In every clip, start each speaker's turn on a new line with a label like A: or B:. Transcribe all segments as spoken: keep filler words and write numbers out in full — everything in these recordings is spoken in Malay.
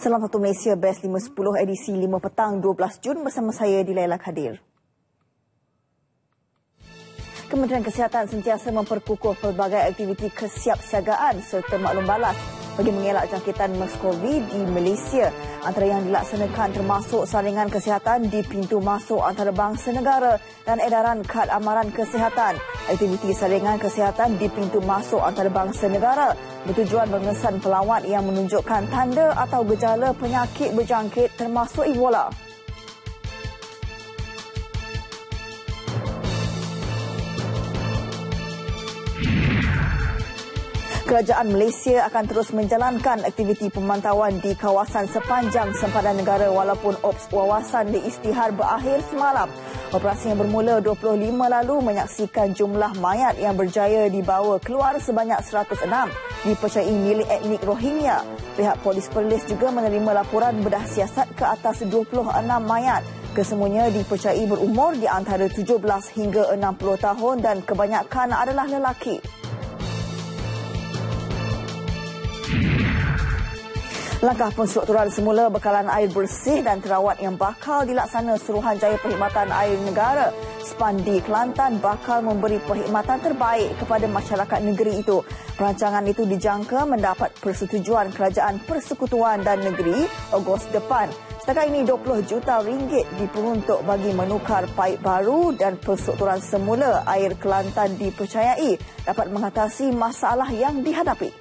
A: Salam Satu Malaysia Best lima sepuluh edisi lima petang dua belas Jun bersama saya Dilaila Khadir. Kementerian Kesihatan sentiasa memperkukuh pelbagai aktiviti kesiapsiagaan serta maklum balas bagi mengelak jangkitan MERS-CoV di Malaysia. Antara yang dilaksanakan termasuk saringan kesihatan di pintu masuk antarabangsa negara dan edaran kad amaran kesihatan. Aktiviti saringan kesihatan di pintu masuk antarabangsa negara bertujuan mengesan pelawat yang menunjukkan tanda atau gejala penyakit berjangkit termasuk Ebola. Kerajaan Malaysia akan terus menjalankan aktiviti pemantauan di kawasan sepanjang sempadan negara walaupun ops wawasan diisytihar berakhir semalam. Operasi yang bermula dua puluh lima lalu menyaksikan jumlah mayat yang berjaya dibawa keluar sebanyak seratus enam dipercayai milik etnik Rohingya. Pihak Polis Perlis juga menerima laporan bedah siasat ke atas dua puluh enam mayat. Kesemuanya dipercayai berumur di antara tujuh belas hingga enam puluh tahun dan kebanyakan adalah lelaki. Langkah penstrukturan semula bekalan air bersih dan terawat yang bakal dilaksana Suruhanjaya Perkhidmatan Air Negara Sepandi Kelantan bakal memberi perkhidmatan terbaik kepada masyarakat negeri itu. Perancangan itu dijangka mendapat persetujuan Kerajaan Persekutuan dan Negeri Ogos depan. Setakat ini dua puluh juta ringgit diperuntuk bagi menukar paip baru dan penstrukturan semula air Kelantan dipercayai dapat mengatasi masalah yang dihadapi.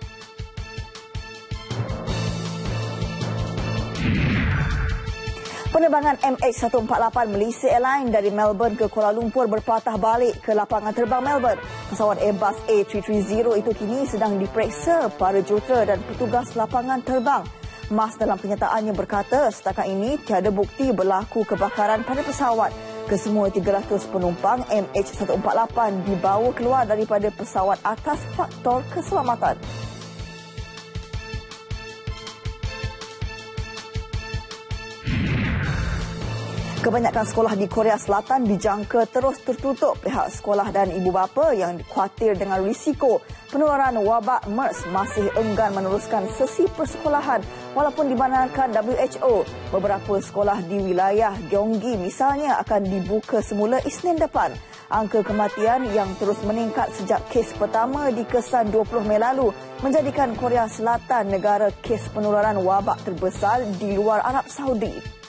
A: Penerbangan M H seratus empat puluh lapan Malaysia Airlines dari Melbourne ke Kuala Lumpur berpatah balik ke lapangan terbang Melbourne. Pesawat Airbus A tiga tiga kosong itu kini sedang diperiksa para jurutera dan petugas lapangan terbang. Mas dalam kenyataannya berkata setakat ini tiada bukti berlaku kebakaran pada pesawat. Kesemua tiga ratus penumpang M H seratus empat puluh lapan dibawa keluar daripada pesawat atas faktor keselamatan. Kebanyakan sekolah di Korea Selatan dijangka terus tertutup. Pihak sekolah dan ibu bapa yang khawatir dengan risiko penularan wabak MERS masih enggan meneruskan sesi persekolahan walaupun dibenarkan W H O. Beberapa sekolah di wilayah Gyeonggi misalnya akan dibuka semula Isnin depan. Angka kematian yang terus meningkat sejak kes pertama dikesan dua puluh Mei lalu menjadikan Korea Selatan negara kes penularan wabak terbesar di luar Arab Saudi.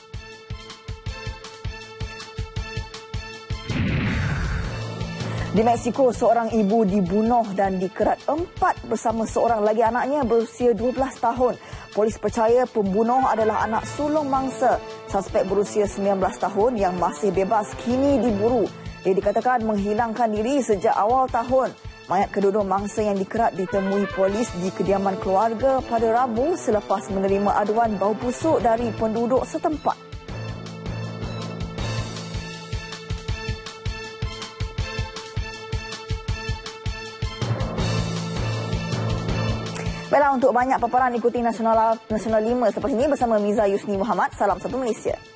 A: Di Mexico, seorang ibu dibunuh dan dikerat empat bersama seorang lagi anaknya berusia dua belas tahun. Polis percaya pembunuh adalah anak sulung mangsa. Suspek berusia sembilan belas tahun yang masih bebas kini diburu. Dia dikatakan menghilangkan diri sejak awal tahun. Mayat kedua-dua mangsa yang dikerat ditemui polis di kediaman keluarga pada Rabu selepas menerima aduan bau busuk dari penduduk setempat. Baiklah, untuk banyak paparan ikuti Nasional Nasional lima selepas ini bersama Miza Yusni Muhammad. Salam Satu Malaysia.